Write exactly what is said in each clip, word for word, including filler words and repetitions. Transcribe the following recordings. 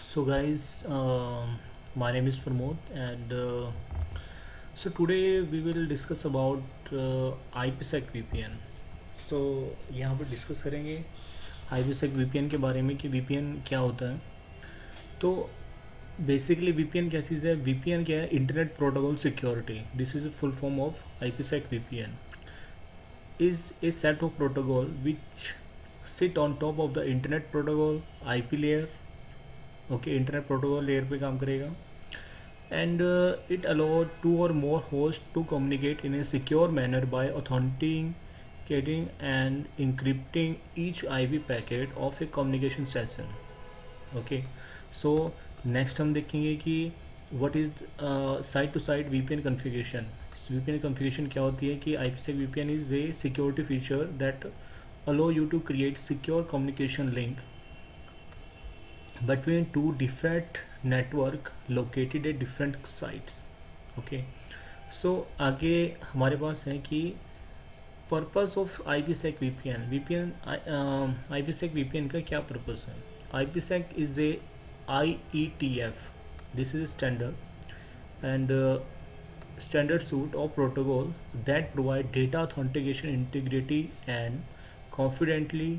So guys, um, my name is Pramod, and uh, so today we will discuss about uh, IPsec V P N. So यहाँ पर discuss करेंगे IPsec V P N के बारे में कि V P N क्या होता है। तो बेसिकली V P N क्या चीज़ है? V P N क्या है? Internet protocol security. This is a full form of IPsec V P N is a set of protocol which sit on top of the internet protocol I P layer। Okay, internet protocol layer पे काम करेगा and it allow two or more host to communicate in a secure manner by authenticating and encrypting each IP packet of a communication session. Okay, so next हम देखेंगे कि what is site to site VPN configuration. VPN configuration क्या होती है कि IPsec VPN is a security feature that allow you to create secure communication link between two different network located at different sites। okay, so आगे हमारे पास है कि purpose of IPsec V P N। V P N IPsec V P N का क्या purpose है? IPsec is a I E T F, this is a standard and uh, standard suite of protocol that provide data authentication, integrity and confidently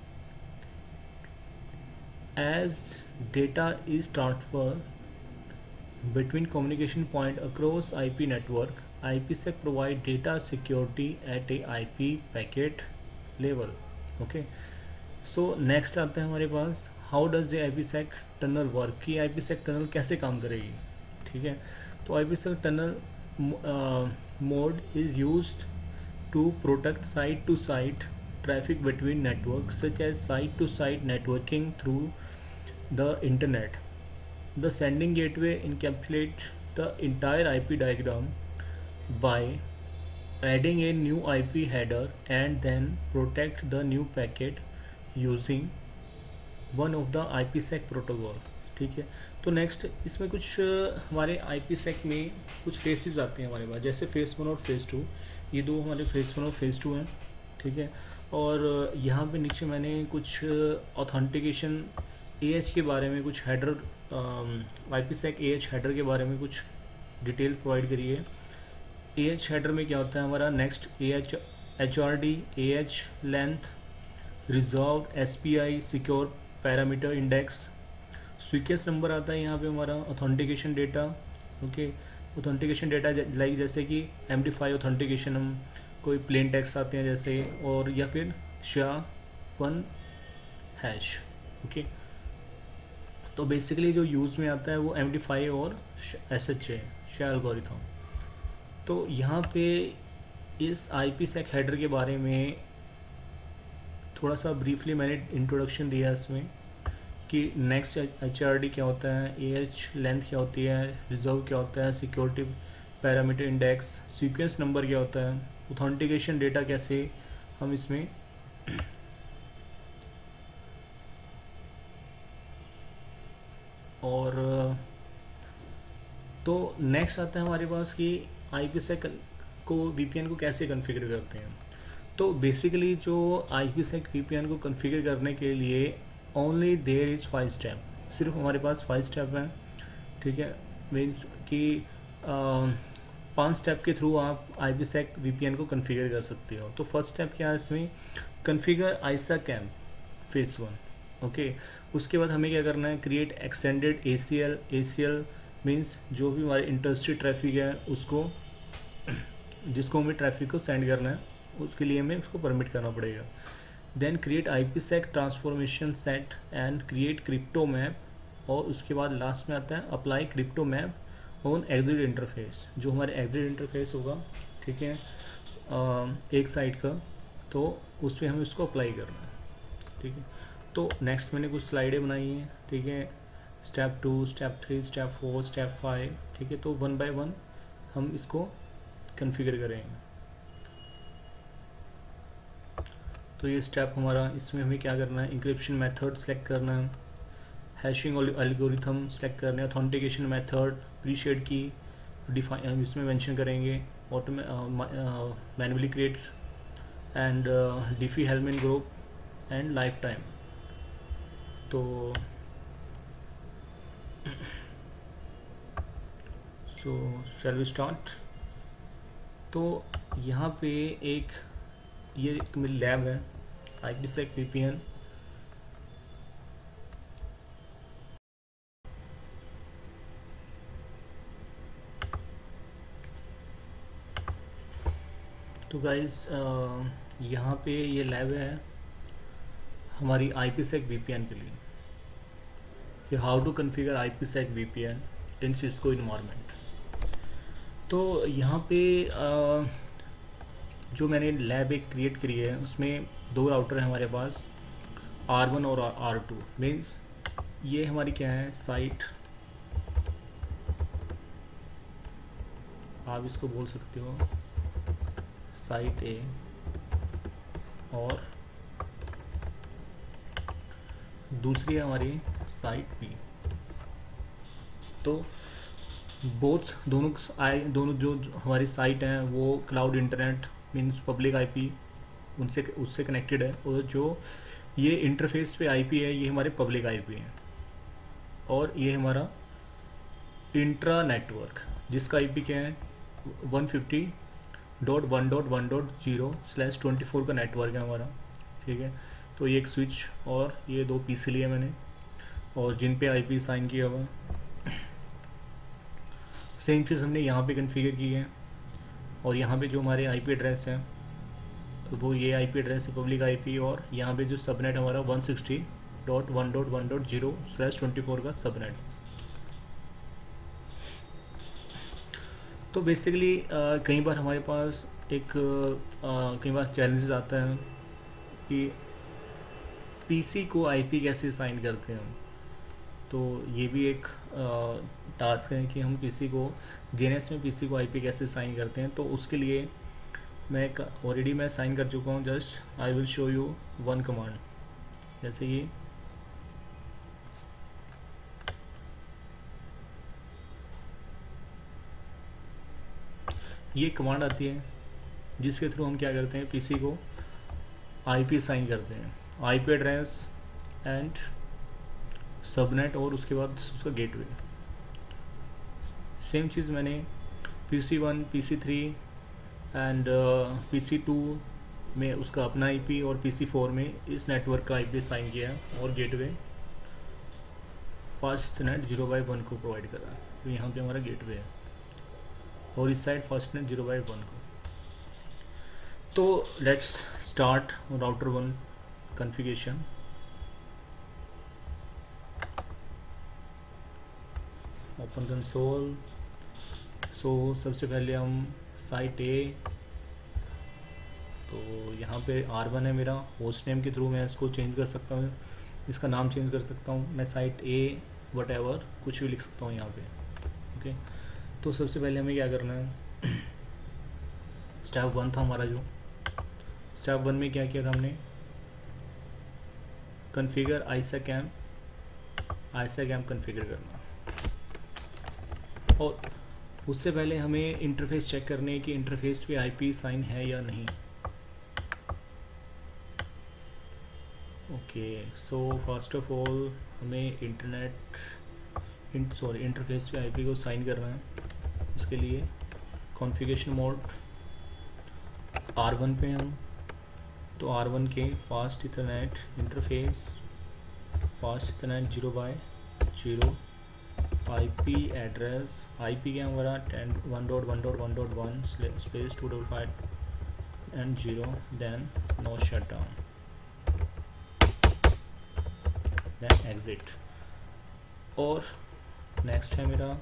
as data is transferred between communication point across I P network। IPsec provide data security at a I P packet level। okay, so next आता है हमारे पास how does the IPsec tunnel work, कि IPsec tunnel कैसे काम करेगी। ठीक है, तो IPsec tunnel mode is used to protect site to site traffic between networks such as site to site networking through the internet। The sending gateway encapsulates the entire I P diagram by adding a new I P header and then protect the new packet using one of the IPsec protocol। ठीक है, तो next इसमें कुछ हमारे IPsec में कुछ faces आते हैं हमारे पास, जैसे फेस वन और फेस टू। ये दो हमारे फेस वन और फेस टू हैं। ठीक है, और यहाँ पे नीचे मैंने कुछ ऑथेंटिकेशन ए एच के बारे में, कुछ header IPsec A H header के बारे में कुछ डिटेल प्रोवाइड करी है। ए एच हेडर में क्या होता है हमारा? Next A H H R D, A H length, resolve, S P I, secure parameter index, sequence number आता है यहाँ पे हमारा, authentication data. Okay, authentication data like जैसे कि एम डी फाइव ऑथेंटिकेशन, हम कोई प्लेन टेक्स्ट आते हैं जैसे, और या फिर शा वन हैश। ओके, तो बेसिकली जो यूज़ में आता है वो एम डी फाइव और एस एच है, शा एल्गोरिथम। तो यहाँ पे इस IPsec हेडर के बारे में थोड़ा सा ब्रीफली मैंने इंट्रोडक्शन दिया इसमें कि नेक्स्ट एच आर डी क्या होता है, ए एच लेंथ क्या होती है, रिजर्व क्या होता है, security parameter index, sequence number क्या होता है, ऑथेंटिकेशन डेटा कैसे हम इसमें और तो नेक्स्ट आता है हमारे पास कि IPsec को V P N को कैसे कॉन्फ़िगर करते हैं। तो बेसिकली जो IPsec V P N को कॉन्फ़िगर करने के लिए only there is five step, सिर्फ हमारे पास फाइव स्टेप हैं। ठीक है, मीन्स कि पांच स्टेप के थ्रू आप IPsec V P N को कॉन्फ़िगर कर सकते हो। तो फर्स्ट स्टेप क्या है इसमें? Configure ISACAMP phase one. Okay, उसके बाद हमें क्या करना है? Create extended A C L. A C L means जो भी हमारे इंडस्ट्री ट्रैफिक है उसको, जिसको हमें ट्रैफिक को सेंड करना है, उसके लिए हमें उसको परमिट करना पड़ेगा। Then create IPsec transformation set and create crypto map, और उसके बाद लास्ट में आता है apply crypto map on exit interface, जो हमारे एग्जिट इंटरफेस होगा। ठीक है, एक साइड का, तो उस पर हमें उसको अप्लाई करना है। ठीक है, तो नेक्स्ट मैंने कुछ स्लाइडें बनाई हैं। ठीक है, step two, step three, step four, step five. ठीक है, तो वन बाय वन हम इसको कॉन्फ़िगर करेंगे। तो ये स्टेप हमारा, इसमें हमें क्या करना है? इंक्रिप्शन मेथड सेलेक्ट करना है, हैशिंग एल्गोरिथम सेलेक्ट करना है, ऑथेंटिकेशन मेथड, प्रीशेड की डिफाइन हम इसमें मेंशन करेंगे, ऑटोमे manually create and Diffie Hellman group and life time. तो सो शैल वी स्टार्ट। तो यहाँ पे एक ये एक मेरी लैब है, आईपीसेक वीपीएन। तो गाइस यहाँ पे ये लैब है हमारी आईपीसेक वीपीएन के लिए, कि how to configure IPsec VPN in Cisco environment. तो यहाँ पे uh, जो मैंने लैब एक क्रिएट करी है उसमें दो राउटर हैं हमारे पास, आर वन और आर टू। मीन्स ये हमारी क्या है, साइट, आप इसको बोल सकते हो साइट ए, और दूसरी है हमारी साइट बी। तो बोथ दोनों आए दोनों जो हमारी साइट हैं वो cloud internet means public IP उनसे उससे कनेक्टेड है, और जो ये इंटरफेस पे आईपी है ये हमारे पब्लिक आईपी है, और ये हमारा इंट्रा नेटवर्क जिसका आईपी क्या है one fifty dot one dot one dot zero slash twenty four का नेटवर्क है हमारा। ठीक है, तो ये एक स्विच और ये दो पीसी लिए मैंने, और जिन पे आईपी साइन किया हुआ। सेम चीज़ हमने यहाँ पे कॉन्फ़िगर की है, और यहाँ पे जो हमारे आईपी एड्रेस हैं वो ये आईपी एड्रेस है पब्लिक आईपी, और यहाँ पे जो सबनेट हमारा one sixty dot one dot one dot zero slash twenty four का सबनेट। तो बेसिकली कई बार हमारे पास एक uh, कई बार चैलेंजेस आता है कि पीसी को आईपी कैसे साइन करते हैं हम। तो ये भी एक टास्क है कि हम पीसी को जेएनएस में पीसी को आईपी कैसे साइन करते हैं। तो उसके लिए मैं ऑलरेडी मैं साइन कर चुका हूँ, just I will show you one command. जैसे कि ये कमांड आती है जिसके थ्रू हम क्या करते हैं, पीसी को आईपी साइन करते हैं, आईपी एड्रेस एंड सबनेट और उसके बाद उसका गेटवे। सेम चीज़ मैंने P C one, P C three and P C two में उसका अपना आईपी, और पी सी फोर में इस नेटवर्क का आईपी साइन किया है, और gateway fast net zero by one को प्रोवाइड कर रहा है। तो यहाँ पे हमारा गेटवे है, और इस side fast net zero by one को। तो let's start router one configuration. Open console. So सबसे पहले हम साइट ए, तो यहाँ पे आर वन है मेरा, होस्ट नेम के थ्रू मैं इसको चेंज कर सकता हूँ, इसका नाम चेंज कर सकता हूँ, मैं साइट ए वट एवर कुछ भी लिख सकता हूँ यहाँ पे। ओके, तो सबसे पहले हमें क्या करना है, स्टेप वन था हमारा, जो स्टेप वन में क्या किया था हमने, कॉन्फ़िगर आईसैकैम, आईसैकैम कॉन्फ़िगर करना। और उससे पहले हमें इंटरफेस चेक करने की इंटरफेस पे आईपी साइन है या नहीं। Okay, so first of all हमें इंटरनेट सॉरी इंटरफेस पे आईपी को साइन करना है। इसके लिए कॉन्फ़िगरेशन मोड आर वन पे हम, तो आर वन के fast Ethernet interface, fast Ethernet zero by zero, IP address, IP क्या हमारा ten one dot one dot one dot one space two double five and zero, then no shut down, then exit. और next है मेरा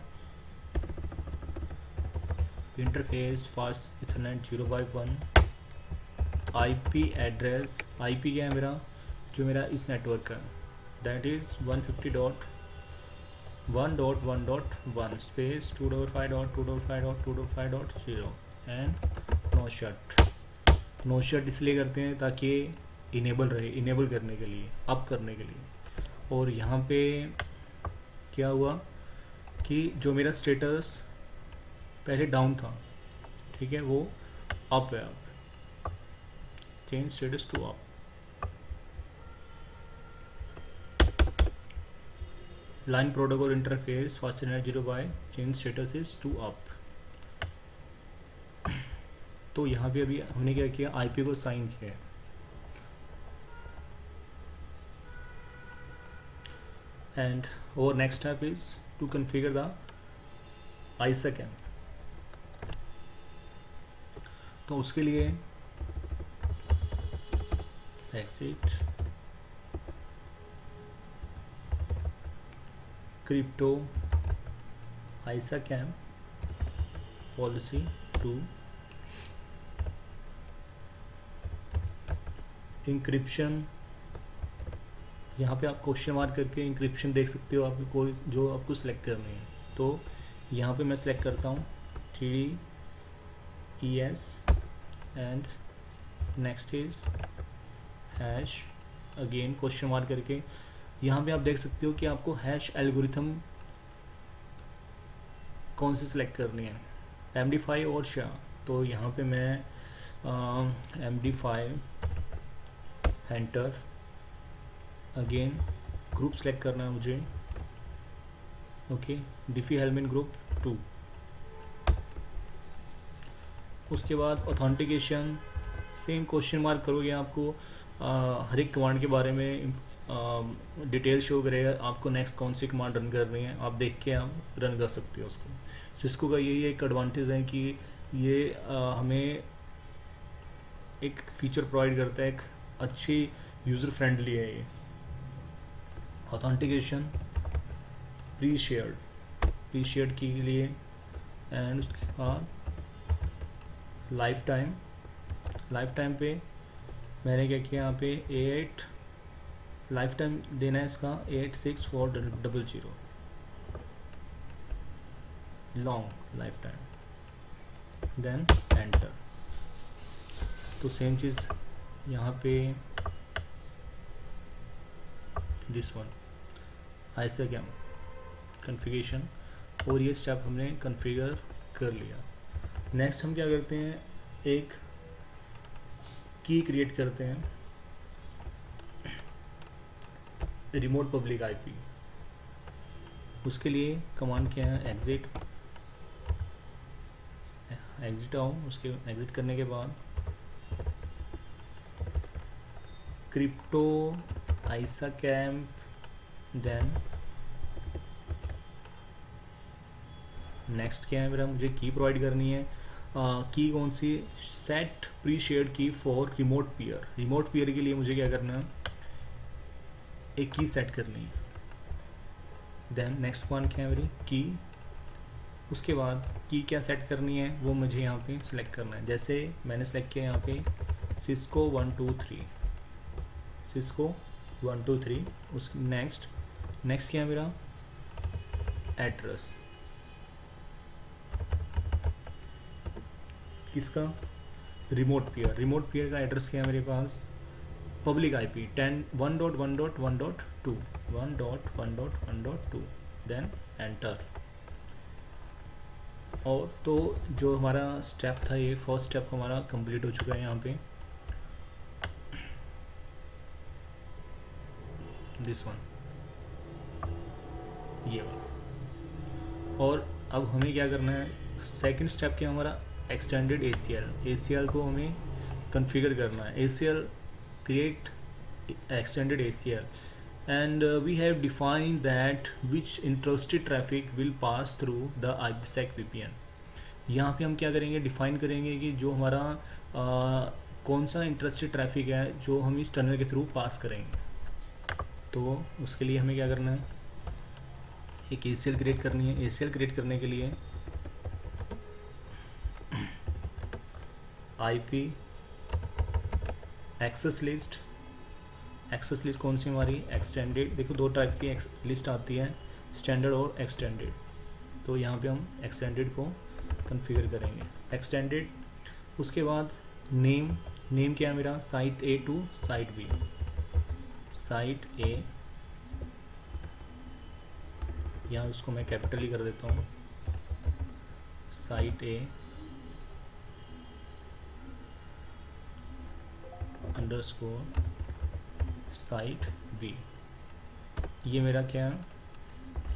interface fast Ethernet zero by one, IP address, IP क्या है मेरा, जो मेरा इस नेटवर्क का, that is one fifty dot one dot one dot one space two double five dot two double five dot two double five dot zero and no shut. No shut इसलिए करते हैं ताकि इनेबल रहे, enable करने के लिए, up करने के लिए। और यहाँ पे क्या हुआ कि जो मेरा स्टेटस पहले डाउन था, ठीक है, वो अप है, अब change status to up. Line protocol interface faster net zero by change status is to up. तो यहाँ पे अभी हमने क्या किया, आईपी को साइन किया। एंड और next step is to configure the ISAKMP. तो उसके लिए exit crypto ISAKMP policy two encryption. यहाँ पे आप क्वेश्चन मार्क करके इंक्रिप्शन देख सकते हो, आपको कोई जो आपको सिलेक्ट करनी है। तो यहाँ पे मैं सिलेक्ट करता हूँ three D E S and next is hash, again question mark करके। यहाँ पे आप देख सकते हो कि आपको हैश एल्गोरिथम कौन सी सिलेक्ट करनी है, एम डी फाइव और शा। तो यहाँ पे मैं M D five enter, again group select करना है मुझे, ओके डिफी-हेल्मन ग्रुप टू। उसके बाद ऑथेंटिकेशन, सेम क्वेश्चन मार्क करोगे, आपको आ, हर एक कमांड के बारे में डिटेल शो करेगा, आपको नेक्स्ट कौन सी कमांड रन करनी है, आप देख के आप रन कर सकते हो उसको। सिस्को का यही एक एडवांटेज है कि ये आ, हमें एक फीचर प्रोवाइड करता है, एक अच्छी यूज़र फ्रेंडली है ये। Authentication pre shared, pre shared के लिए, एंड उसके बाद लाइफ टाइम। लाइफ टाइम पे मैंने क्या किया, यहाँ पे एट लाइफ टाइम देना है इसका eight six four double zero long lifetime, then enter. तो सेम चीज़ यहाँ पे दिस वन आईसैकैम कॉन्फ़िगरेशन, और ये स्टेप हमने कॉन्फ़िगर कर लिया। नेक्स्ट हम क्या करते हैं, एक की क्रिएट करते हैं, रिमोट पब्लिक आईपी। उसके लिए कमांड क्या है, एग्जिट एग्जिट आओ। उसके एग्जिट करने के बाद क्रिप्टो आईसैकैम, देन नेक्स्ट क्या है मेरा, मुझे की प्रोवाइड करनी है। की कौन सी, set pre shared key for remote peer. Remote peer के लिए मुझे क्या करना है, एक की सेट करनी है। देन नेक्स्ट वन क्या है मेरी, की। उसके बाद की क्या सेट करनी है वो मुझे यहाँ पे सिलेक्ट करना है। जैसे मैंने सेलेक्ट किया यहाँ पे Cisco one two three, Cisco one two three. उस नेक्स्ट नेक्स्ट क्या है मेरा, एड्रेस किसका, रिमोट पीयर। रिमोट पीयर का एड्रेस क्या है मेरे पास, public IP ten one dot one dot one dot two one dot one dot one dot two, then enter. और तो जो हमारा स्टेप था, ये फर्स्ट स्टेप हमारा कंप्लीट हो चुका है यहाँ पे, दिस वन, ये वाला। और अब हमें क्या करना है, सेकंड स्टेप क्या हमारा, extended A C L. A C L को हमें कॉन्फ़िगर करना है। A C L create extended A C L, and uh, we have defined that which interested traffic will pass through the IPsec V P N। यहाँ पे हम क्या करेंगे, define करेंगे कि जो हमारा आ, कौन सा इंटरेस्टेड ट्रैफिक है जो हम इस टनल के थ्रू पास करेंगे। तो उसके लिए हमें क्या करना है, एक ए सी एल क्रिएट करनी है। ए सी एल क्रिएट करने के लिए I P access list, access list कौन सी हमारी, एक्सटेंडेड। देखो दो टाइप की लिस्ट आती है, स्टैंडर्ड और एक्सटेंडेड। तो यहाँ पे हम एक्सटेंडेड को कॉन्फ़िगर करेंगे, एक्सटेंडेड। उसके बाद नेम, नेम क्या है मेरा, site A to site B, site A, यहाँ उसको मैं कैपिटल ही कर देता हूँ, site A underscore site B. ये मेरा क्या है,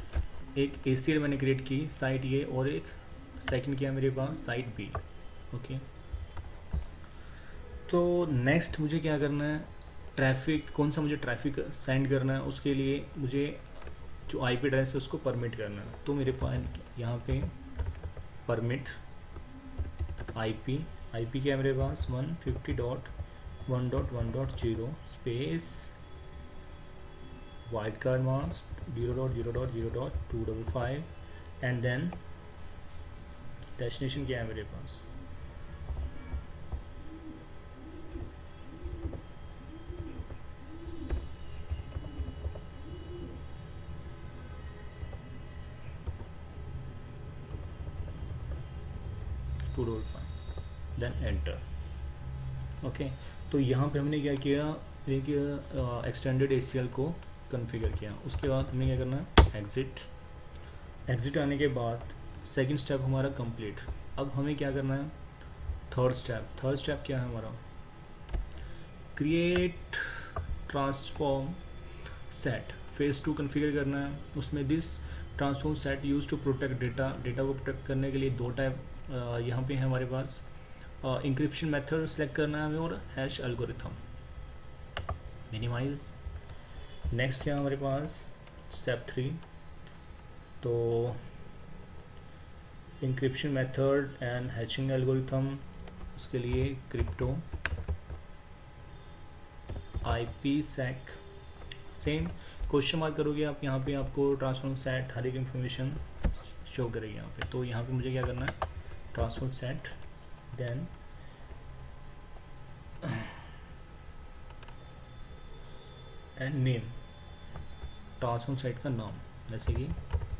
एक ए सी एल मैंने क्रिएट की साइट ये, और एक सेकंड किया मेरे पास साइट बी। ओके, तो नेक्स्ट मुझे क्या करना है, ट्रैफिक कौन सा मुझे ट्रैफिक सेंड करना है, उसके लिए मुझे जो आईपी एड्रेस है उसको परमिट करना है। तो मेरे पास यहाँ पे परमिट आईपी, आईपी क्या है मेरे पास one fifty dot one dot one dot zero space wild card mask zero dot zero dot zero dot two double five, and then destination क्या है मेरे पास two double five, then enter. Okay, तो यहाँ पे हमने क्या किया, एक एक्सटेंडेड ए सी एल को कॉन्फ़िगर किया। उसके बाद हमने क्या करना है, एग्ज़िट। एग्ज़िट आने के बाद सेकंड स्टेप हमारा कंप्लीट। अब हमें क्या करना है, थर्ड स्टेप। थर्ड स्टेप क्या है हमारा, create transform set, phase two configure करना है। उसमें this transform set use to protect data, data को प्रोटेक्ट करने के लिए दो टाइप यहाँ पे है हमारे पास, इंक्रिप्शन मेथड सेलेक्ट करना है हमें, और हैश एल्गोरिथम। मिनिमाइज। नेक्स्ट क्या है हमारे पास, स्टेप थ्री, तो encryption method and hashing algorithm, उसके लिए crypto IPsec, same question mark करोगे आप यहाँ पे, आपको ट्रांसफॉर्म सेट हर एक इंफॉर्मेशन शो करेगी यहाँ पे। तो यहाँ पे मुझे क्या करना है, transform set, then and name, transform set का नाम, जैसे कि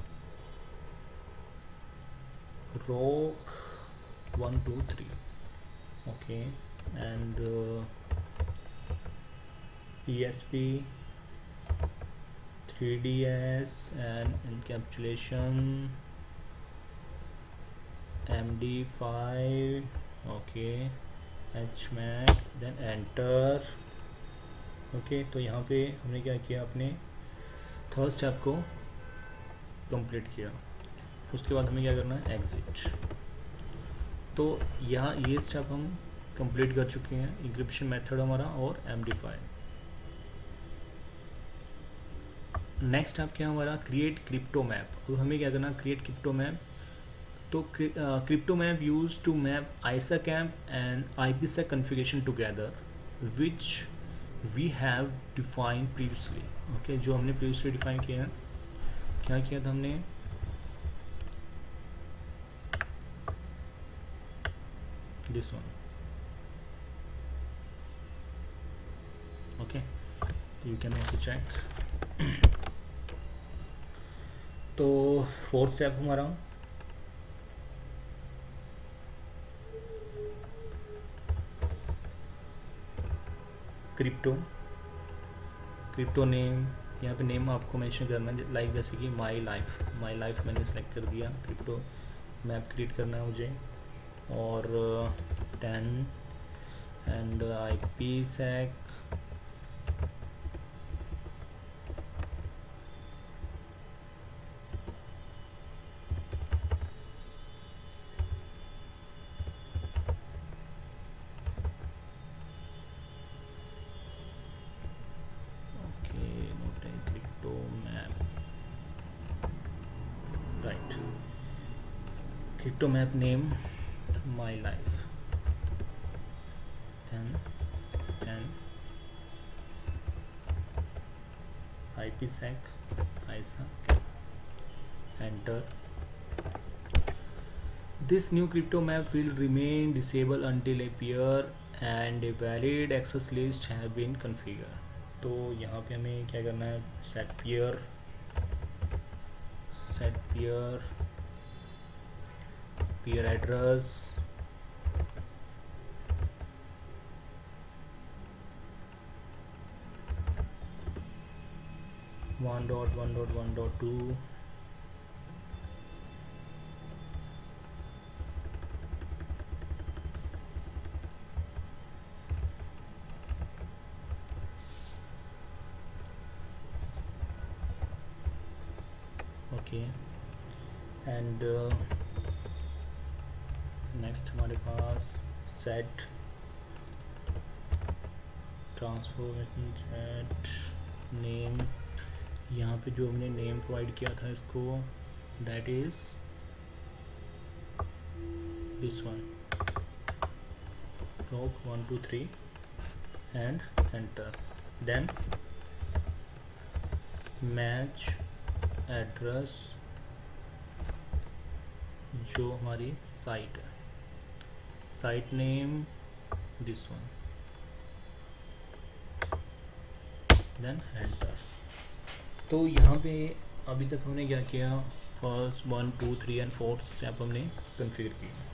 rock one two three. Okay, and P S P three D S and encapsulation M D five, okay, H MAC, then enter. Okay, तो यहाँ पे हमने क्या किया, अपने थर्ड स्टेप को कंप्लीट किया। उसके बाद हमें क्या करना है, एग्जिट। तो यहाँ ये स्टेप हम कंप्लीट कर चुके हैं, इंक्रिप्शन मेथड हमारा और M D five. Next step क्या हमारा, क्रिएट क्रिप्टो मैप। तो हमें क्या करना, क्रिएट क्रिप्टो मैप। तो crypto map use to map ISAKMP and IPsec configuration together which we have define previously. Okay, जो हमने प्रीवियसली डिफाइन किया है, क्या किया था हमने, this one. Okay, you can also check. तो फोर्थ स्टेप हमारा, क्रिप्टो, क्रिप्टो नेम, यहाँ पे नेम आपको मेंशन करना है, लाइक जैसे कि माई लाइफ, माई लाइफ मैंने सेलेक्ट कर दिया। क्रिप्टो मैप क्रिएट करना है मुझे, और ten and IPsec, crypto map name my life, then and ipsec isa, enter. This new crypto map will remain disabled until a peer and a valid access list have been configured. तो यहाँ पे हमें क्या करना है, set peer, set peer peer address, one dot one dot one dot two, okay and next हमारे पास set transformation set name, यहाँ पे जो हमने नेम प्रोवाइड किया था इसको that is this one rock one two three and enter, then match address जो हमारी साइट है, site name this one, then enter. तो यहाँ पे अभी तक हमने क्या किया, first one two three and fourth step हमने कॉन्फ़िगर किया।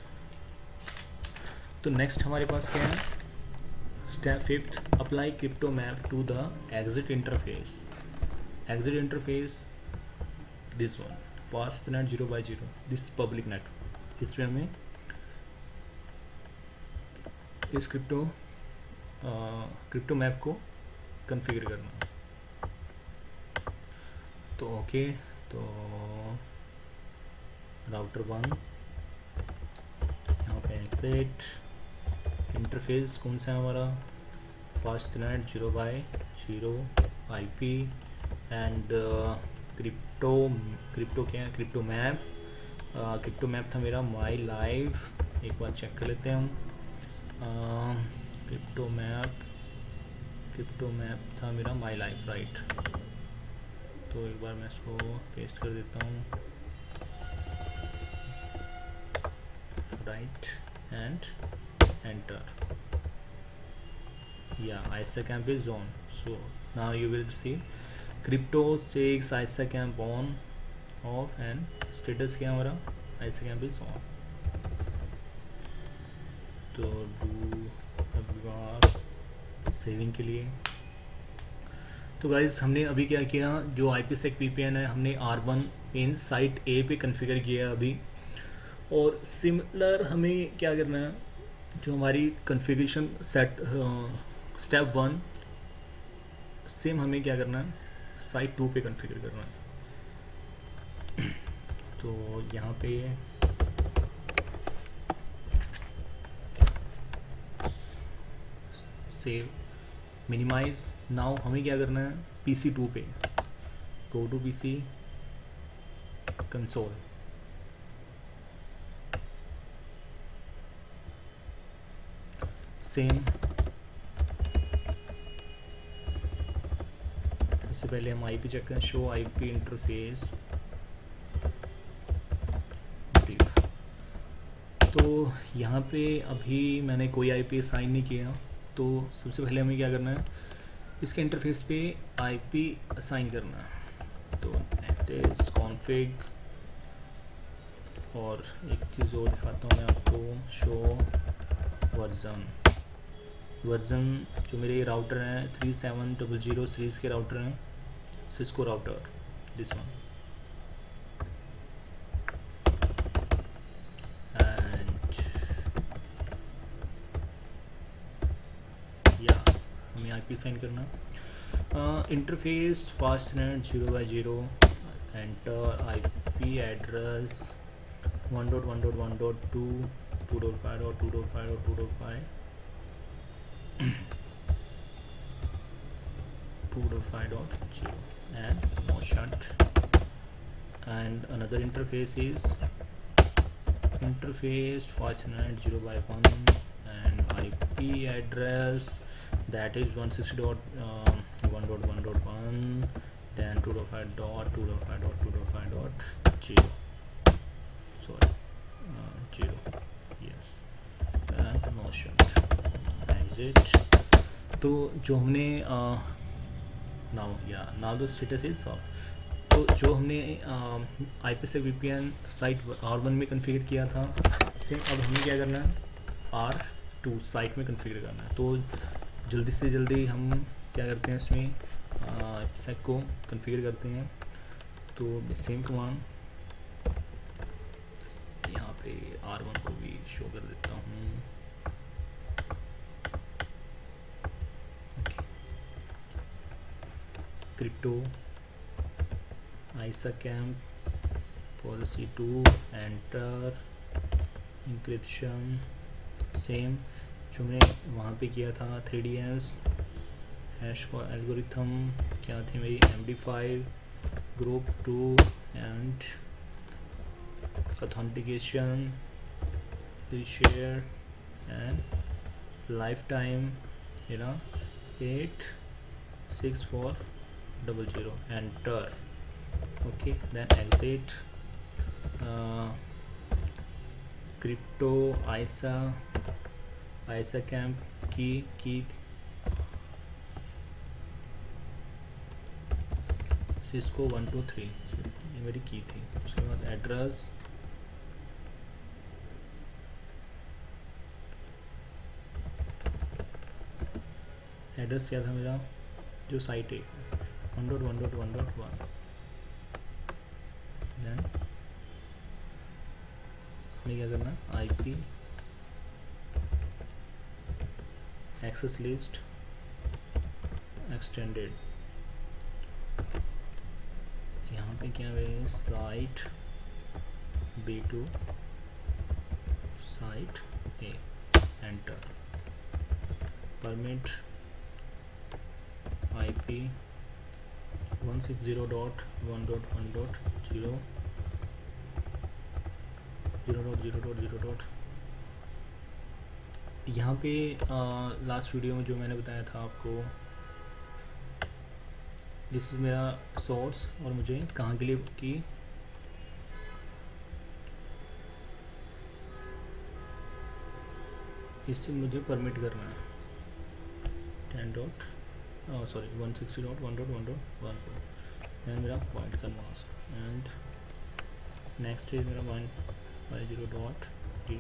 तो नेक्स्ट हमारे पास क्या है, step fifth, apply crypto map to the exit interface. Exit interface this one, fast net zero by zero, this public net. इसमें हमें इस क्रिप्टो क्रिप्टो मैप को कॉन्फ़िगर करना। तो ओके, तो राउटर वन, यहाँ पे एग्जिट इंटरफेस कौन सा है हमारा, fast net zero by zero I P and crypto crypto क्या है, क्रिप्टो मैप। क्रिप्टो मैप था मेरा माई लाइफ, एक बार चेक कर लेते हैं हम। क्रिप्टो मैप क्रिप्टो मैप था मेरा माई लाइफ, राइट। तो एक बार मैं इसको पेस्ट कर देता हूँ, right and enter. Yeah, ISACamp is on. So now you will see crypto takes ISACamp on, off and status क्या हमारा, ISACamp is on. तो do सेविंग के लिए। तो गाइज हमने अभी क्या किया, जो IPsec V P N है हमने R one in site A पे कॉन्फ़िगर किया है अभी, और सिमिलर हमें क्या करना है, जो हमारी configuration set step one same हमें क्या करना है, साइट टू पे कॉन्फ़िगर करना है। तो यहाँ पे सेव मिनिमाइज, नाउ हमें क्या करना है, पी सी टू पे go to P C console, same. इससे पहले हम आईपी चेक करें, शो आईपी इंटरफेस। तो यहाँ पे अभी मैंने कोई आईपी असाइन नहीं किया, तो सबसे पहले हमें क्या करना है, इसके इंटरफेस पे आईपी असाइन करना है। तो नेक्स्ट इज कॉन्फ़िग, और एक चीज़ और दिखाता हूँ मैं आपको, शो वर्जन वर्जन जो मेरे राउटर हैं three seven double zero series के राउटर हैं, Cisco router this one, and या हमें आईपी साइन करना। Interface fast net zero by zero, enter IP address one dot one dot one dot two two dot five dot two dot five dot two dot five two dot five dot zero and no shut, and another interface is interface fastnet zero by one and I P address that is one sixty dot one dot one dot one, then two dot five dot two dot five dot two dot five dot zero, sorry uh, zero, yes, and no shut, exit। तो जो हमने now या now the status is off. तो जो हमने IPsec V P N site R one में configure किया था, सेम अब हमें क्या करना है, आर टू साइट में कॉन्फ़िगर करना है। तो जल्दी से जल्दी हम क्या करते हैं, इसमें IPsec को कॉन्फ़िगर करते हैं। तो सेम कमांड यहाँ पे आर वन को भी शो कर देता हूँ। Crypto ISACamp policy two, enter, encryption same जो मैंने वहाँ पे किया था, थ्री डी एस हैश को एल्गोरिथम क्या थी मेरी, M D five, group two and authentication, share and life time you know eight six four double zero, enter. Okay, then exit. uh, crypto isa isa camp key key cisco one two three, ये मेरी की थी। उसके बाद address, address क्या था मेरा, जो साइट है one dot one dot one dot one, then हमें क्या करना, I P access list extended, यहाँ पे क्या है, site B to site A, enter, permit I P one six zero dot one dot one dot zero zero dot zero dot zero dot. यहाँ पे last video में जो मैंने बताया था आपको, दिस इज़ मेरा सोर्स और मुझे कहाँ के लिए की, इससे मुझे परमिट करना है ten dot sorry one sixty dot one dot one dot one then मेरा पॉइंट का मास्क, एंड नेक्स्ट इज मेरा one five zero dot D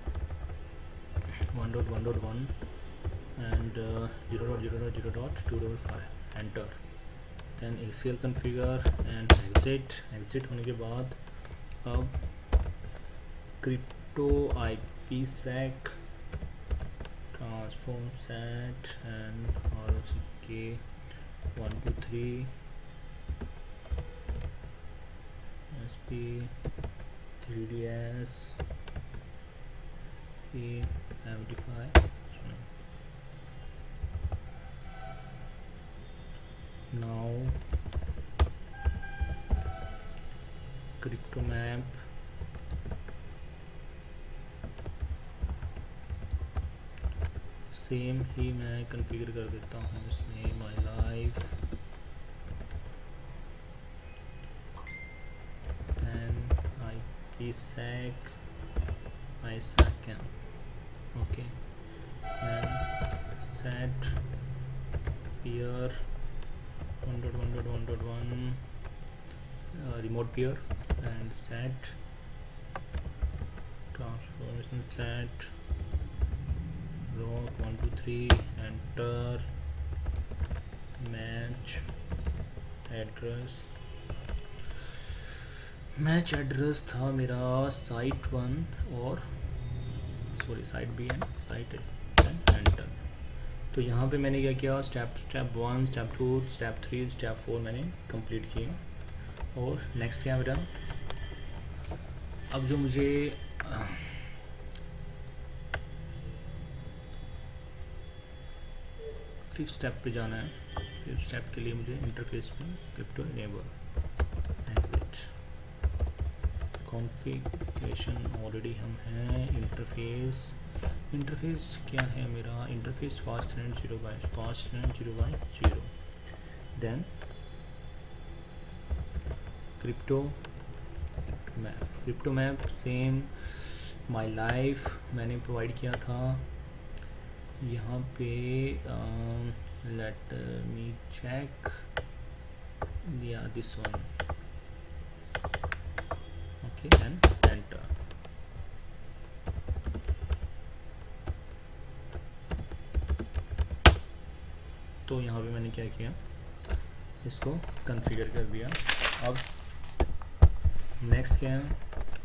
one dot one dot one and zero dot zero dot zero dot two double five, enter, then ACL configure and exit. Exit होने के बाद अब crypto IPsec transform set and R O C K one two three S P three D S M D five now crypto map same ही मैं कॉन्फ़िगर कर देता हूँ इसमें, my life and IPsec ISAKMP, okay, and set peer one dot one dot one dot one remote peer and set transformation set rock one two three, enter, match address, match address था मेरा site one और sorry site B and site and enter. तो यहाँ पे मैंने क्या किया, step step one, step two, step three, step four मैंने कंप्लीट किए। और नेक्स्ट क्या मेरा, अब जो मुझे फिफ्थ स्टेप पे जाना है, फिफ्थ स्टेप के लिए मुझे इंटरफेस में crypto enable, exit, configuration already हम हैं, इंटरफेस इंटरफेस क्या है मेरा, interface fast and zero by fast and zero by zero, then crypto map, crypto map same my life मैंने प्रोवाइड किया था। यहाँ पे लेट मी चेक या this one, okay, and enter. तो यहाँ पे मैंने क्या किया, इसको कॉन्फ़िगर कर दिया। अब नेक्स्ट क्या है,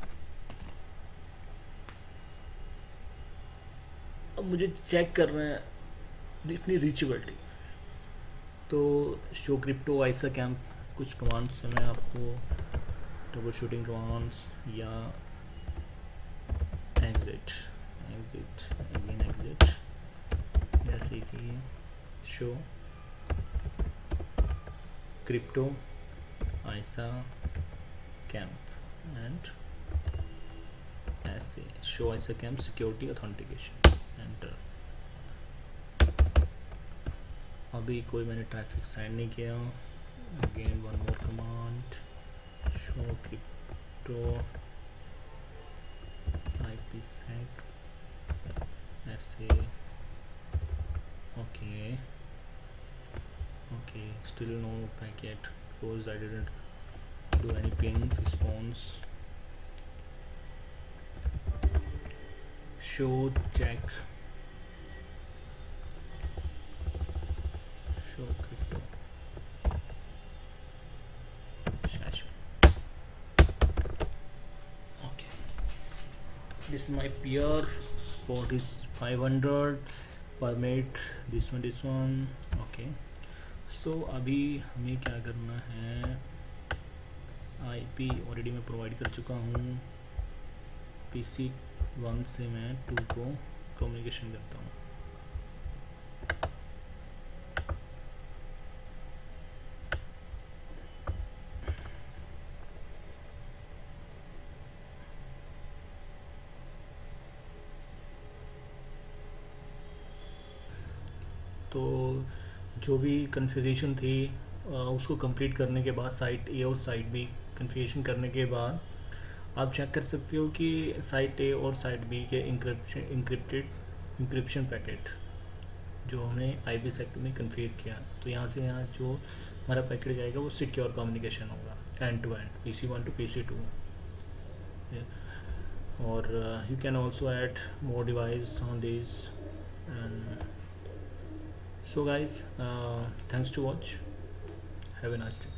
अब मुझे चेक करना है इतनी रीचेबिलिटी। तो शो क्रिप्टो आइसा कैंप कुछ कमांड्स से मैं आपको ट्रबल शूटिंग कमांड्स या एग्जिट एग्जिट अगेन एग्जिट, जैसे कि show crypto ISAKMP and ऐसे show ISAKMP security authentication, enter. अभी कोई मैंने ट्रैफिक साइड नहीं किया। Again one more command, show crypto IPsec SA, okay okay, still no packet because I didn't do any ping response, show check show crypto shash, okay, this is my peer, port is five hundred, permit this one this one, okay। so अभी हमें क्या करना है, IP already मैं provide कर चुका हूँ, PC one से मैं टू को कम्युनिकेशन करता हूँ। तो जो भी कन्फिगरेशन थी उसको कंप्लीट करने के बाद, साइट ए और साइट बी कन्फिगरेशन करने के बाद आप चेक कर सकते हो कि साइट ए और साइट बी के इंक्रिप्शन इंक्रिप्टेड इंक्रिप्शन पैकेट जो हमने आईपीसेक में कन्फिगर किया, तो यहाँ से यहाँ जो हमारा पैकेट जाएगा वो सिक्योर कम्युनिकेशन होगा end to end, P C one to P C two. और you can also add more device on this end so guys, uh, thanks to watch, have a nice day।